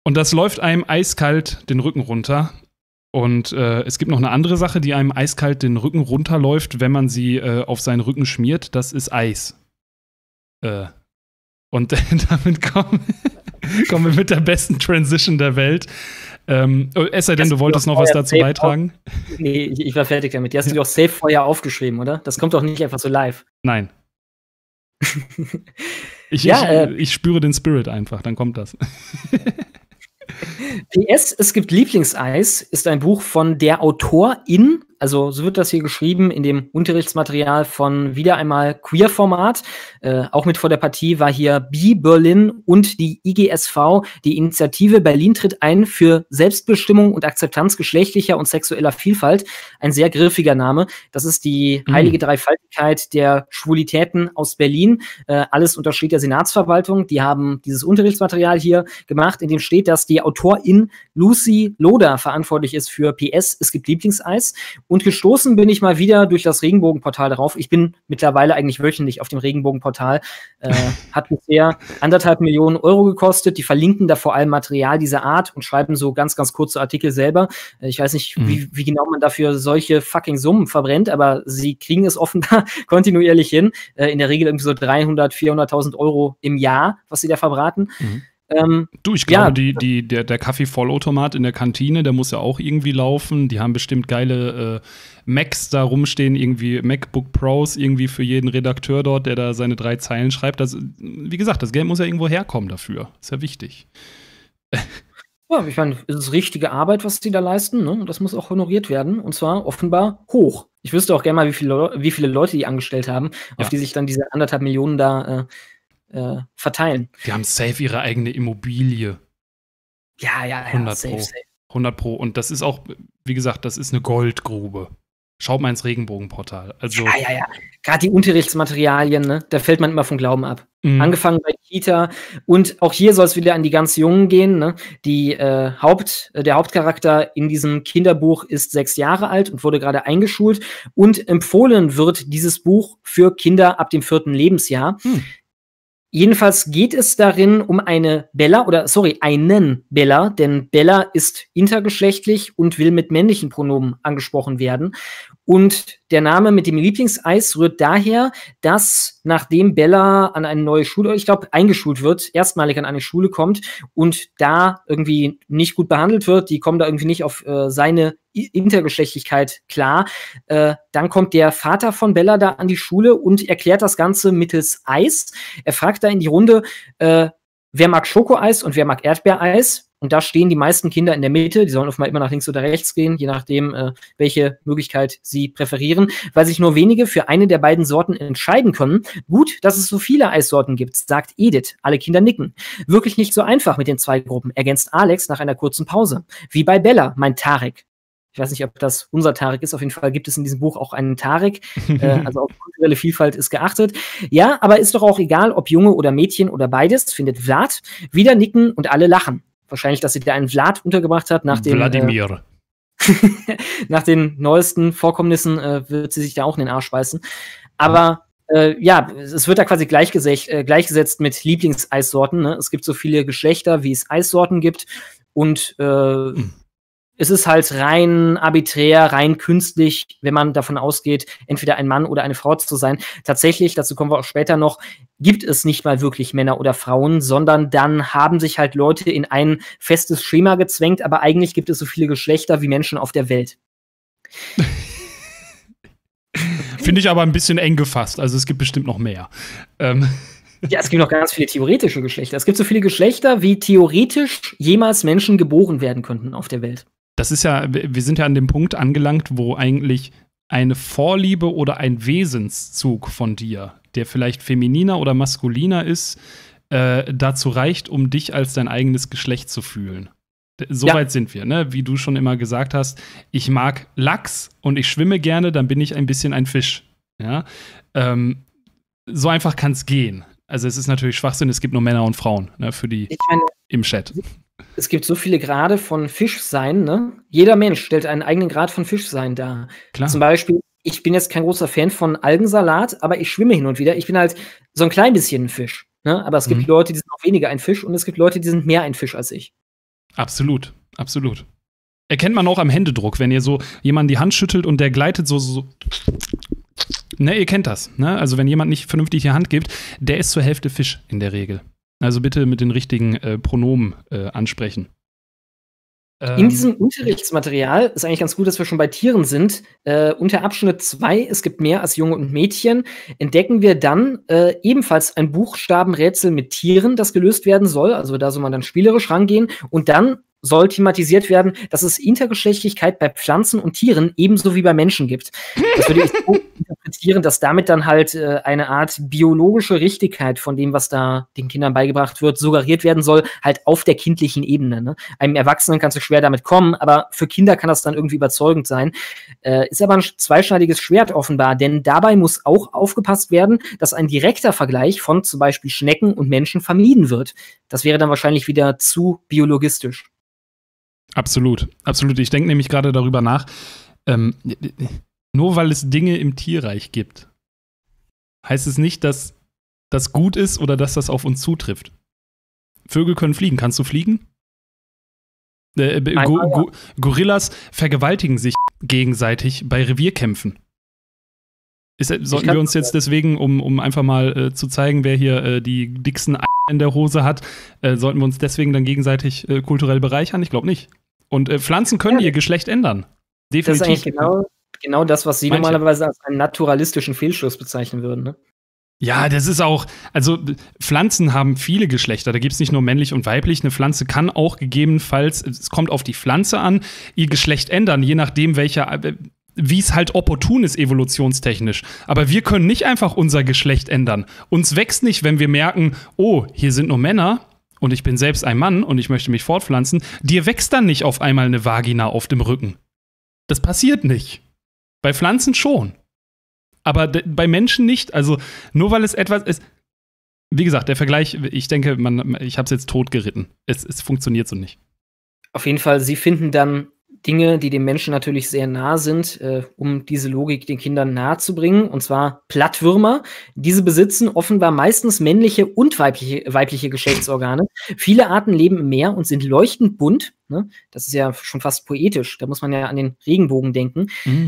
Und das läuft einem eiskalt den Rücken runter. Und es gibt noch eine andere Sache, die einem eiskalt den Rücken runterläuft, wenn man sie auf seinen Rücken schmiert. Das ist Eis. Und damit kommen wir mit der besten Transition der Welt. Es sei denn, du wolltest noch was dazu beitragen? Nee, ich war fertig damit. Die hast du doch safe vorher aufgeschrieben, oder? Das kommt doch nicht einfach so live. Nein. Ich spüre den Spirit einfach, dann kommt das. PS, es gibt Lieblingseis, ist ein Buch von der Autorin, also so wird das hier geschrieben in dem Unterrichtsmaterial von wieder einmal Queer-Format. Auch mit vor der Partie war hier Berlin und die IGSV. Die Initiative Berlin tritt ein für Selbstbestimmung und Akzeptanz geschlechtlicher und sexueller Vielfalt. Ein sehr griffiger Name. Das ist die heilige Dreifaltigkeit der Schwulitäten aus Berlin. Alles untersteht der Senatsverwaltung. Die haben dieses Unterrichtsmaterial hier gemacht, in dem steht, dass die Autorin Lucy Loder verantwortlich ist für PS, es gibt Lieblingseis. Und gestoßen bin ich mal wieder durch das Regenbogenportal darauf. Ich bin mittlerweile eigentlich wöchentlich auf dem Regenbogenportal. Hat bisher 1,5 Millionen Euro gekostet. Die verlinken da vor allem Material dieser Art und schreiben so ganz, ganz kurze Artikel selber. Ich weiß nicht, wie genau man dafür solche fucking Summen verbrennt, aber sie kriegen es offenbar kontinuierlich hin. In der Regel irgendwie so 300.000, 400.000 Euro im Jahr, was sie da verbraten. Ich glaube, der Kaffee-Vollautomat in der Kantine, der muss ja auch irgendwie laufen. Die haben bestimmt geile Macs da rumstehen, irgendwie MacBook Pros, irgendwie für jeden Redakteur dort, der da seine 3 Zeilen schreibt. Wie gesagt, das Geld muss ja irgendwo herkommen dafür. Ist ja wichtig. Ja, ich meine, es ist richtige Arbeit, was die da leisten, ne? Und das muss auch honoriert werden. Und zwar offenbar hoch. Ich wüsste auch gerne mal, wie viele Leute die angestellt haben, auf die sich dann diese 1,5 Millionen da verteilen. Die haben safe ihre eigene Immobilie. Ja, 100 safe, Pro. safe. 100 Pro. Und das ist auch, wie gesagt, das ist eine Goldgrube. Schaut mal ins Regenbogenportal. Also, ja. Gerade die Unterrichtsmaterialien, ne? Da fällt man immer vom Glauben ab. Angefangen bei Kita. Und auch hier soll es wieder an die ganz Jungen gehen, ne? Der Hauptcharakter in diesem Kinderbuch ist 6 Jahre alt und wurde gerade eingeschult. Und empfohlen wird dieses Buch für Kinder ab dem 4. Lebensjahr. Jedenfalls geht es darin um einen Bella, denn Bella ist intergeschlechtlich und will mit männlichen Pronomen angesprochen werden. Und der Name mit dem Lieblingseis rührt daher, dass nachdem Bella an eine neue Schule, ich glaube, eingeschult wird, erstmalig an eine Schule kommt und da irgendwie nicht gut behandelt wird, die kommen da irgendwie nicht auf seine Intergeschlechtlichkeit klar, dann kommt der Vater von Bella da an die Schule und erklärt das Ganze mittels Eis. Er fragt da in die Runde, wer mag Schokoeis und wer mag Erdbeereis? Und da stehen die meisten Kinder in der Mitte. Die sollen offenbar immer nach links oder rechts gehen, je nachdem, welche Möglichkeit sie präferieren, weil sich nur wenige für eine der beiden Sorten entscheiden können. Gut, dass es so viele Eissorten gibt, sagt Edith. Alle Kinder nicken. Wirklich nicht so einfach mit den 2 Gruppen, ergänzt Alex nach einer kurzen Pause. Wie bei Bella, meint Tarek. Ich weiß nicht, ob das unser Tarek ist. Auf jeden Fall gibt es in diesem Buch auch einen Tarek. Also auch kulturelle Vielfalt ist geachtet. Ja, aber ist doch auch egal, ob Junge oder Mädchen oder beides, findet Vlad. Wieder nicken und alle lachen. Wahrscheinlich, dass sie da einen Vlad untergebracht hat nach dem Wladimir. nach den neuesten Vorkommnissen wird sie sich da auch in den Arsch beißen. Aber es wird da quasi gleichgesetzt mit Lieblingseissorten. Ne? Es gibt so viele Geschlechter, wie es Eissorten gibt. Und es ist halt rein arbiträr, rein künstlich, wenn man davon ausgeht, entweder ein Mann oder eine Frau zu sein. Tatsächlich, dazu kommen wir auch später noch, gibt es nicht mal wirklich Männer oder Frauen, sondern dann haben sich halt Leute in ein festes Schema gezwängt, aber eigentlich gibt es so viele Geschlechter wie Menschen auf der Welt. Finde ich aber ein bisschen eng gefasst. Also es gibt bestimmt noch mehr. Ja, es gibt noch ganz viele theoretische Geschlechter. Es gibt so viele Geschlechter, wie theoretisch jemals Menschen geboren werden könnten auf der Welt. Das ist ja, wir sind ja an dem Punkt angelangt, wo eigentlich eine Vorliebe oder ein Wesenszug von dir, der vielleicht femininer oder maskuliner ist, dazu reicht, um dich als dein eigenes Geschlecht zu fühlen. Soweit sind wir, ne? Wie du schon immer gesagt hast, ich mag Lachs und ich schwimme gerne, dann bin ich ein bisschen ein Fisch. Ja? So einfach kann es gehen. Also es ist natürlich Schwachsinn, es gibt nur Männer und Frauen, ne, für die im Chat. Es gibt so viele Grade von Fischsein, ne? Jeder Mensch stellt einen eigenen Grad von Fischsein dar. Klar. Zum Beispiel, ich bin jetzt kein großer Fan von Algensalat, aber ich schwimme hin und wieder. Ich bin halt so ein klein bisschen ein Fisch. Ne? Aber es gibt Leute, die sind auch weniger ein Fisch und es gibt Leute, die sind mehr ein Fisch als ich. Absolut, absolut. Erkennt man auch am Händedruck, wenn ihr so jemanden die Hand schüttelt und der gleitet so. Ne, ihr kennt das, ne? Also wenn jemand nicht vernünftig die Hand gibt, der ist zur Hälfte Fisch in der Regel. Also bitte mit den richtigen Pronomen ansprechen. In diesem Unterrichtsmaterial ist eigentlich ganz gut, dass wir schon bei Tieren sind. Unter Abschnitt 2, es gibt mehr als Junge und Mädchen, entdecken wir dann ebenfalls ein Buchstabenrätsel mit Tieren, das gelöst werden soll. Also da soll man dann spielerisch rangehen. Und dann soll thematisiert werden, dass es Intergeschlechtlichkeit bei Pflanzen und Tieren ebenso wie bei Menschen gibt. Das würde ich so interpretieren, dass damit dann halt eine Art biologische Richtigkeit von dem, was da den Kindern beigebracht wird, suggeriert werden soll, halt auf der kindlichen Ebene. Ne? Einem Erwachsenen kannst du schwer damit kommen, aber für Kinder kann das dann irgendwie überzeugend sein. Ist aber ein zweischneidiges Schwert offenbar, denn dabei muss auch aufgepasst werden, dass ein direkter Vergleich von zum Beispiel Schnecken und Menschen vermieden wird. Das wäre dann wahrscheinlich wieder zu biologistisch. Absolut, absolut. Ich denke nämlich gerade darüber nach, nur weil es Dinge im Tierreich gibt, heißt es nicht, dass das gut ist oder dass das auf uns zutrifft. Vögel können fliegen. Kannst du fliegen? Gorillas vergewaltigen sich gegenseitig bei Revierkämpfen. Sollten wir uns jetzt deswegen, um einfach mal zu zeigen, wer hier die dicksten in der Hose hat, sollten wir uns deswegen dann gegenseitig kulturell bereichern? Ich glaube nicht. Und Pflanzen können ihr Geschlecht ändern. Definitiv. Das ist eigentlich genau das, was Sie normalerweise als einen naturalistischen Fehlschluss bezeichnen würden, ne? Ja, das ist auch, also Pflanzen haben viele Geschlechter, da gibt es nicht nur männlich und weiblich. Eine Pflanze kann auch gegebenenfalls, es kommt auf die Pflanze an, ihr Geschlecht ändern, je nachdem wie es halt opportun ist evolutionstechnisch. Aber wir können nicht einfach unser Geschlecht ändern. Uns wächst nicht, wenn wir merken, oh, hier sind nur Männer und ich bin selbst ein Mann und ich möchte mich fortpflanzen. Dir wächst dann nicht auf einmal eine Vagina auf dem Rücken. Das passiert nicht. Bei Pflanzen schon. Aber bei Menschen nicht. Also nur weil es etwas ist. Wie gesagt, der Vergleich, ich denke, ich habe es jetzt totgeritten. Es funktioniert so nicht. Auf jeden Fall, Sie finden dann Dinge, die dem Menschen natürlich sehr nah sind, um diese Logik den Kindern nahe zu bringen, und zwar Plattwürmer. Diese besitzen offenbar meistens männliche und weibliche Geschlechtsorgane. Viele Arten leben im Meer und sind leuchtend bunt. Ne? Das ist ja schon fast poetisch. Da muss man ja an den Regenbogen denken.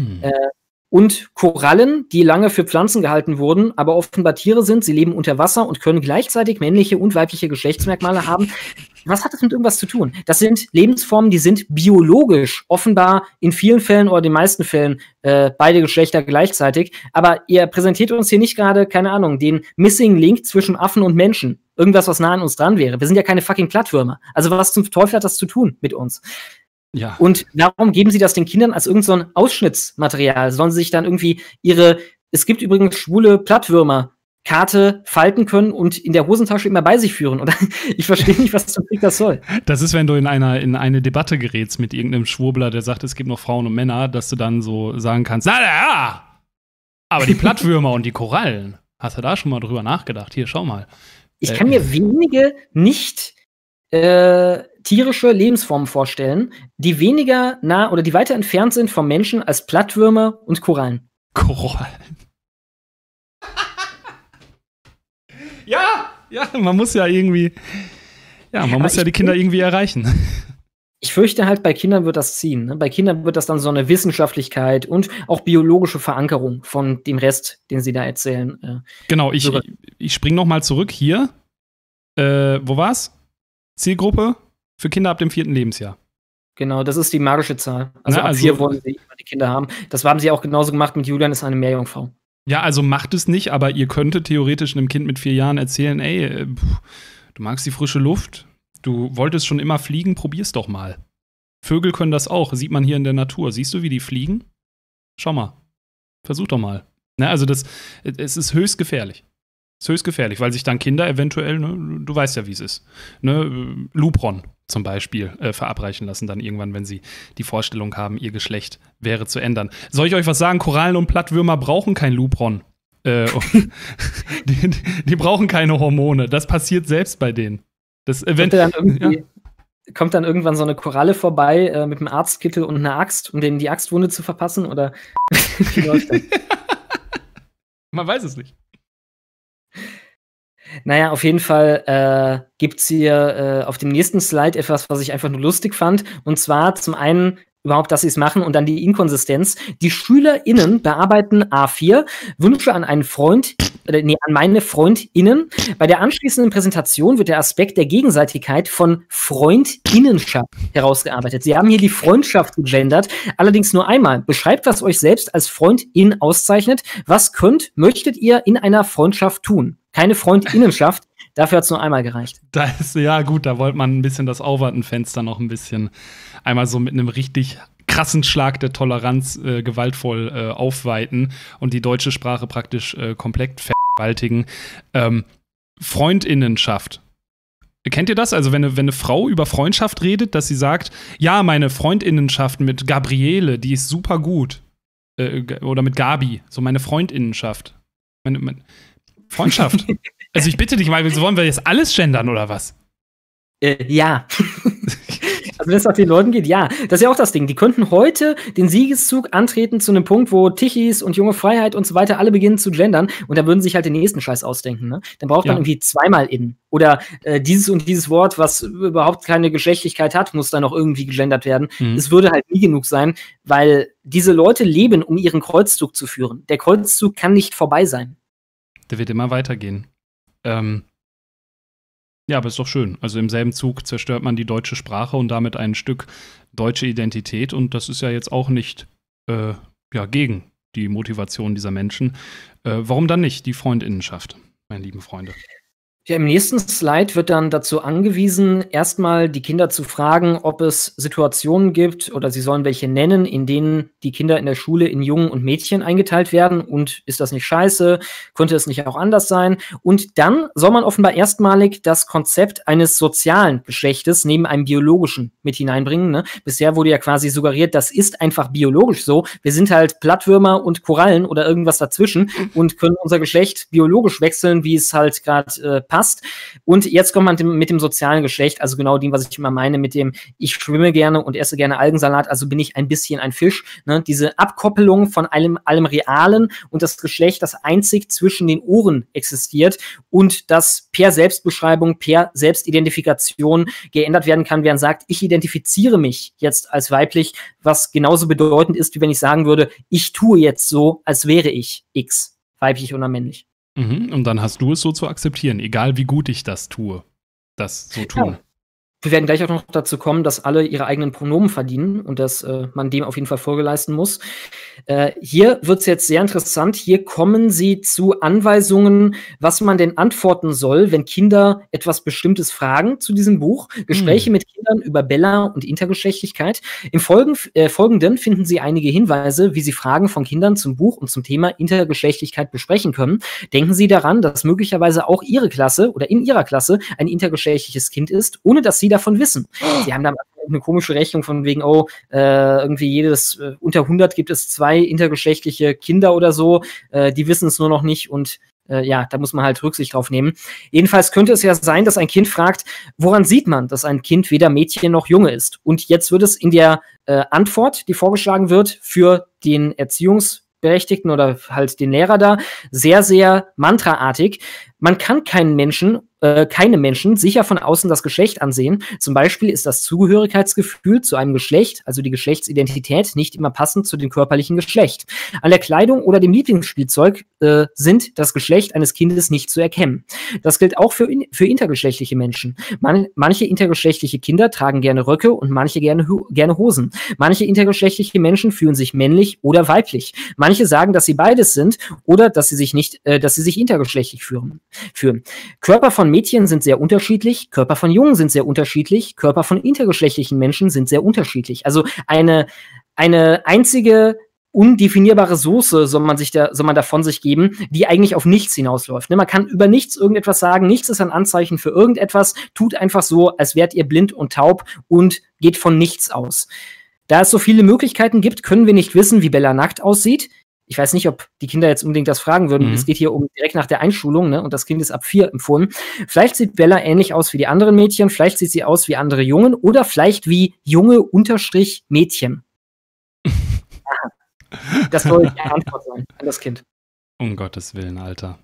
Und Korallen, die lange für Pflanzen gehalten wurden, aber offenbar Tiere sind. Sie leben unter Wasser und können gleichzeitig männliche und weibliche Geschlechtsmerkmale haben. Was hat das mit irgendwas zu tun? Das sind Lebensformen, die sind biologisch offenbar in vielen Fällen oder den meisten Fällen beide Geschlechter gleichzeitig. Aber ihr präsentiert uns hier nicht gerade, keine Ahnung, den Missing Link zwischen Affen und Menschen. Irgendwas, was nah an uns dran wäre. Wir sind ja keine fucking Plattwürmer. Also was zum Teufel hat das zu tun mit uns? Ja. Und warum geben Sie das den Kindern als irgend so ein Ausschnittsmaterial? Sollen sie sich dann irgendwie es gibt übrigens schwule Plattwürmer, Karte falten können und in der Hosentasche immer bei sich führen? Oder ich verstehe nicht, was zum Krieg das soll. Das ist, wenn du in eine Debatte gerätst mit irgendeinem Schwurbler, der sagt, es gibt noch Frauen und Männer, dass du dann so sagen kannst, na ja, aber die Plattwürmer und die Korallen, hast du da schon mal drüber nachgedacht? Hier, schau mal. Ich kann mir wenige nicht tierische Lebensformen vorstellen, die weniger nah oder die weiter entfernt sind vom Menschen als Plattwürmer und Korallen. Korallen. Ja, man muss ja irgendwie, muss ja die Kinder irgendwie erreichen. Ich fürchte halt, bei Kindern wird das ziehen. Ne? Bei Kindern wird das dann so eine Wissenschaftlichkeit und auch biologische Verankerung von dem Rest, den sie da erzählen. Genau, ich springe noch mal zurück hier. Wo war's? Zielgruppe für Kinder ab dem 4. Lebensjahr. Genau, das ist die magische Zahl. Also ab 4 wollen sie die Kinder haben. Das haben sie auch genauso gemacht mit Julian, ist eine Meerjungfrau. Ja, also macht es nicht, aber ihr könntet theoretisch einem Kind mit 4 Jahren erzählen, ey, du magst die frische Luft, du wolltest schon immer fliegen, probier's doch mal. Vögel können das auch, sieht man hier in der Natur. Siehst du, wie die fliegen? Schau mal, versuch doch mal. Also es ist höchst gefährlich. Ist höchst gefährlich, weil sich dann Kinder eventuell, ne, du weißt ja, wie es ist, ne, Lupron zum Beispiel verabreichen lassen dann irgendwann, wenn sie die Vorstellung haben, ihr Geschlecht wäre zu ändern. Soll ich euch was sagen? Korallen und Plattwürmer brauchen kein Lupron. Die brauchen keine Hormone. Das passiert selbst bei denen. Kommt dann irgendwann so eine Koralle vorbei mit einem Arztkittel und einer Axt, um denen die Axtwunde zu verpassen? Oder wie läuft das? Man weiß es nicht. Naja, auf jeden Fall gibt es hier auf dem nächsten Slide etwas, was ich einfach nur lustig fand. Und zwar zum einen überhaupt, dass sie es machen und dann die Inkonsistenz. Die SchülerInnen bearbeiten A4, Wünsche an einen Freund, an meine FreundInnen. Bei der anschließenden Präsentation wird der Aspekt der Gegenseitigkeit von FreundInnenschaft herausgearbeitet. Sie haben hier die Freundschaft gegendert, allerdings nur einmal. Beschreibt, was euch selbst als Freundin auszeichnet. Was möchtet ihr in einer Freundschaft tun? Keine FreundInnenschaft. Dafür hat es nur einmal gereicht. Ja gut, da wollte man ein bisschen das Auwartenfenster noch ein bisschen einmal so mit einem richtig krassen Schlag der Toleranz gewaltvoll aufweiten und die deutsche Sprache praktisch komplett vergewaltigen. Freundinnenschaft. Kennt ihr das? Also wenn eine Frau über Freundschaft redet, dass sie sagt, ja, meine Freundinnenschaft mit Gabriele, die ist super gut. Oder mit Gabi, so meine Freundinnenschaft. Meine Freundschaft. Also ich bitte dich mal, wollen wir jetzt alles gendern oder was? Ja. Also wenn es nach den Leuten geht, ja. Das ist ja auch das Ding. Die könnten heute den Siegeszug antreten zu einem Punkt, wo Tichys und Junge Freiheit und so weiter alle beginnen zu gendern und da würden sich halt den nächsten Scheiß ausdenken. Ne? Dann braucht man irgendwie zweimal in. Oder dieses und dieses Wort, was überhaupt keine Geschlechtlichkeit hat, muss dann noch irgendwie gegendert werden. Es würde halt nie genug sein, weil diese Leute leben, um ihren Kreuzzug zu führen. Der Kreuzzug kann nicht vorbei sein. Der wird immer weitergehen. Ja, aber ist doch schön. Also im selben Zug zerstört man die deutsche Sprache und damit ein Stück deutsche Identität. Und das ist ja jetzt auch nicht gegen die Motivation dieser Menschen. Warum dann nicht die Freundinnenschaft, meine lieben Freunde? Ja, im nächsten Slide wird dann dazu angewiesen, erstmal die Kinder zu fragen, ob es Situationen gibt oder sie sollen welche nennen, in denen die Kinder in der Schule in Jungen und Mädchen eingeteilt werden. Und ist das nicht scheiße? Könnte es nicht auch anders sein? Und dann soll man offenbar erstmalig das Konzept eines sozialen Geschlechtes neben einem biologischen mit hineinbringen. Ne? Bisher wurde ja quasi suggeriert, das ist einfach biologisch so. Wir sind halt Plattwürmer und Korallen oder irgendwas dazwischen und können unser Geschlecht biologisch wechseln, wie es halt gerade passt. Und jetzt kommt man mit dem sozialen Geschlecht, also genau dem, was ich immer meine, mit dem ich schwimme gerne und esse gerne Algensalat, also bin ich ein bisschen ein Fisch. Ne? Diese Abkoppelung von allem Realen und das Geschlecht, das einzig zwischen den Ohren existiert und das per Selbstbeschreibung, per Selbstidentifikation geändert werden kann, während sagt, ich identifiziere mich jetzt als weiblich, was genauso bedeutend ist, wie wenn ich sagen würde, ich tue jetzt so, als wäre ich X, weiblich oder männlich. Und dann hast du es so zu akzeptieren, egal wie gut ich das tue, das so tun. Ja. Wir werden gleich auch noch dazu kommen, dass alle ihre eigenen Pronomen verdienen und dass man dem auf jeden Fall Folge leisten muss. Hier wird es jetzt sehr interessant. Hier kommen sie zu Anweisungen, was man denn antworten soll, wenn Kinder etwas Bestimmtes fragen zu diesem Buch. Gespräche mit Kindern über Bella und Intergeschlechtlichkeit. Im Folgenden finden Sie einige Hinweise, wie Sie Fragen von Kindern zum Buch und zum Thema Intergeschlechtlichkeit besprechen können. Denken Sie daran, dass möglicherweise auch Ihre Klasse oder in Ihrer Klasse ein intergeschlechtliches Kind ist, ohne dass Sie davon wissen. Sie haben da eine komische Rechnung von wegen, irgendwie unter 100 gibt es 2 intergeschlechtliche Kinder oder so, die wissen es nur noch nicht und da muss man halt Rücksicht drauf nehmen. Jedenfalls könnte es ja sein, dass ein Kind fragt, woran sieht man, dass ein Kind weder Mädchen noch Junge ist? Und jetzt wird es in der Antwort, die vorgeschlagen wird, für den Erziehungsberechtigten oder halt den Lehrer da, sehr, sehr mantraartig. Man kann keine Menschen sicher von außen das Geschlecht ansehen. Zum Beispiel ist das Zugehörigkeitsgefühl zu einem Geschlecht, also die Geschlechtsidentität, nicht immer passend zu dem körperlichen Geschlecht. An der Kleidung oder dem Lieblingsspielzeug sind das Geschlecht eines Kindes nicht zu erkennen. Das gilt auch für intergeschlechtliche Menschen. Manche intergeschlechtliche Kinder tragen gerne Röcke und manche gerne Hosen. Manche intergeschlechtliche Menschen fühlen sich männlich oder weiblich. Manche sagen, dass sie beides sind oder dass sie sich intergeschlechtlich führen. Körper von Mädchen sind sehr unterschiedlich, Körper von Jungen sind sehr unterschiedlich, Körper von intergeschlechtlichen Menschen sind sehr unterschiedlich. Also eine einzige undefinierbare Soße soll man da von sich geben, die eigentlich auf nichts hinausläuft. Ne? Man kann über nichts irgendetwas sagen, nichts ist ein Anzeichen für irgendetwas, tut einfach so, als wärt ihr blind und taub und geht von nichts aus. Da es so viele Möglichkeiten gibt, können wir nicht wissen, wie Bella nackt aussieht. Ich weiß nicht, ob die Kinder jetzt unbedingt das fragen würden. Es geht hier direkt nach der Einschulung, ne? Und das Kind ist ab 4 empfohlen. Vielleicht sieht Bella ähnlich aus wie die anderen Mädchen, vielleicht sieht sie aus wie andere Jungen oder vielleicht wie Junge-Mädchen. Das soll die Antwort sein an das Kind. Um Gottes Willen, Alter.